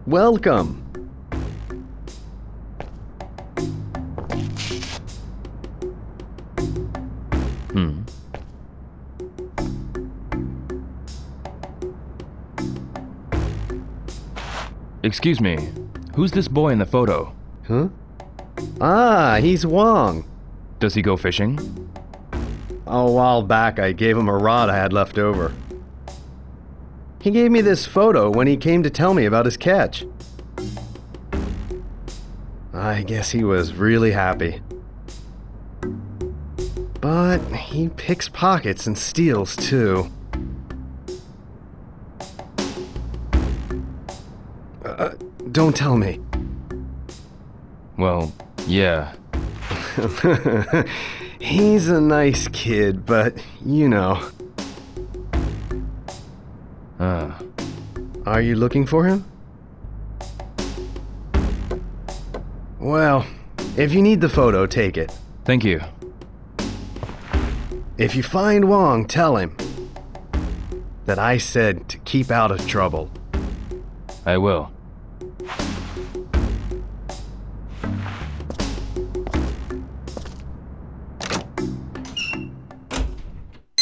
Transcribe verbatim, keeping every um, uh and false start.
Welcome. Hmm. Excuse me, who's this boy in the photo? Huh? Ah, he's Wong. Does he go fishing? A while back, I gave him a rod I had left over. He gave me this photo when he came to tell me about his catch. I guess he was really happy. But he picks pockets and steals, too. Uh, don't tell me. Well, yeah. He's a nice kid, but, you know. Uh. Are you looking for him? Well, if you need the photo, take it. Thank you. If you find Wong, tell him that I said to keep out of trouble. I will.